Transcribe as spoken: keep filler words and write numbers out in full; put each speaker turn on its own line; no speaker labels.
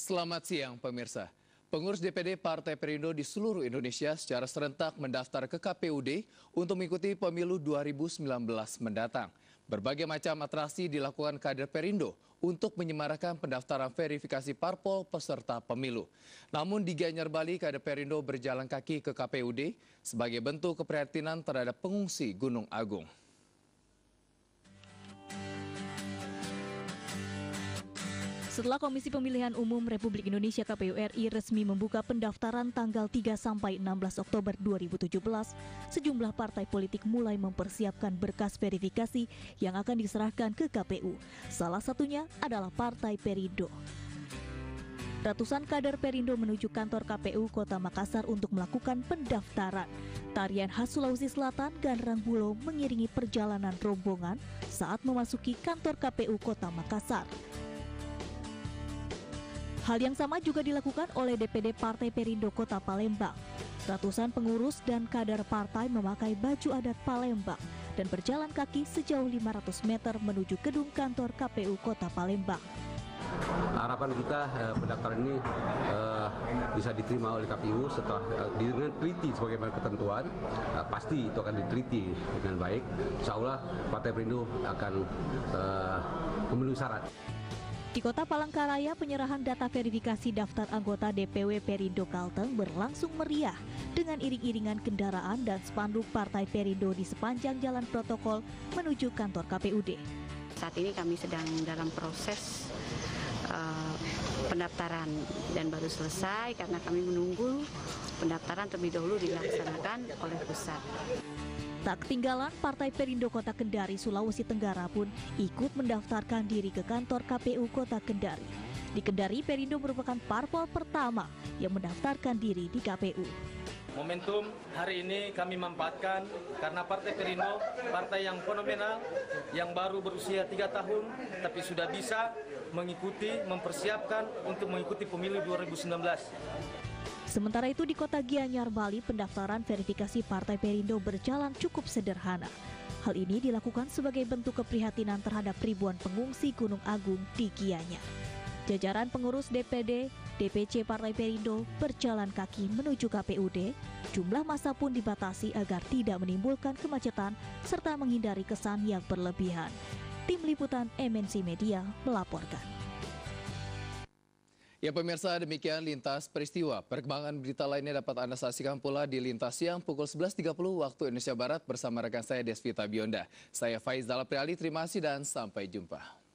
Selamat siang pemirsa. Pengurus D P D Partai Perindo di seluruh Indonesia secara serentak mendaftar ke K P U D untuk mengikuti pemilu dua ribu sembilan belas mendatang. Berbagai macam atraksi dilakukan kader Perindo untuk menyemarakan pendaftaran verifikasi parpol peserta pemilu. Namun di Gianyar Bali, kader Perindo berjalan kaki ke K P U D sebagai bentuk keprihatinan terhadap pengungsi Gunung Agung.
Setelah Komisi Pemilihan Umum Republik Indonesia K P U R I resmi membuka pendaftaran tanggal tiga sampai enam belas Oktober dua ribu tujuh belas, sejumlah partai politik mulai mempersiapkan berkas verifikasi yang akan diserahkan ke K P U. Salah satunya adalah Partai Perindo. Ratusan kader Perindo menuju kantor K P U Kota Makassar untuk melakukan pendaftaran. Tarian khas Sulawesi Selatan Ganrang Bulo mengiringi perjalanan rombongan saat memasuki kantor K P U Kota Makassar. Hal yang sama juga dilakukan oleh D P D Partai Perindo Kota Palembang. Ratusan pengurus dan kader partai memakai baju adat Palembang dan berjalan kaki sejauh lima ratus meter menuju gedung kantor K P U Kota Palembang.
Harapan kita eh, pendaftaran ini eh, bisa diterima oleh K P U setelah eh, dengan teliti sebagaimana ketentuan, eh, pasti itu akan diteliti dengan baik. Insya Allah Partai Perindo akan eh, memenuhi syarat.
Di Kota Palangkaraya, penyerahan data verifikasi daftar anggota D P W Perindo Kalteng berlangsung meriah dengan iring-iringan kendaraan dan spanduk Partai Perindo di sepanjang jalan protokol menuju kantor K P U D.
Saat ini kami sedang dalam proses uh, pendaftaran dan baru selesai karena kami menunggu pendaftaran terlebih dahulu dilaksanakan oleh pusat.
Tak ketinggalan, Partai Perindo Kota Kendari, Sulawesi Tenggara pun ikut mendaftarkan diri ke kantor K P U Kota Kendari. Di Kendari, Perindo merupakan parpol pertama yang mendaftarkan diri di K P U.
Momentum hari ini kami manfaatkan karena Partai Perindo, partai yang fenomenal, yang baru berusia tiga tahun, tapi sudah bisa mengikuti, mempersiapkan untuk mengikuti pemilu dua ribu sembilan belas.
Sementara itu di Kota Gianyar Bali, pendaftaran verifikasi Partai Perindo berjalan cukup sederhana. Hal ini dilakukan sebagai bentuk keprihatinan terhadap ribuan pengungsi Gunung Agung di Gianyar. Jajaran pengurus D P D, D P C Partai Perindo berjalan kaki menuju K P U D. Jumlah massa pun dibatasi agar tidak menimbulkan kemacetan serta menghindari kesan yang berlebihan. Tim Liputan M N C Media melaporkan.
Ya pemirsa, demikian Lintas Peristiwa. Perkembangan berita lainnya dapat Anda saksikan pula di Lintas Siang pukul sebelas tiga puluh waktu Indonesia Barat bersama rekan saya Desvita Bionda. Saya Faiz Dalapriali, terima kasih dan sampai jumpa.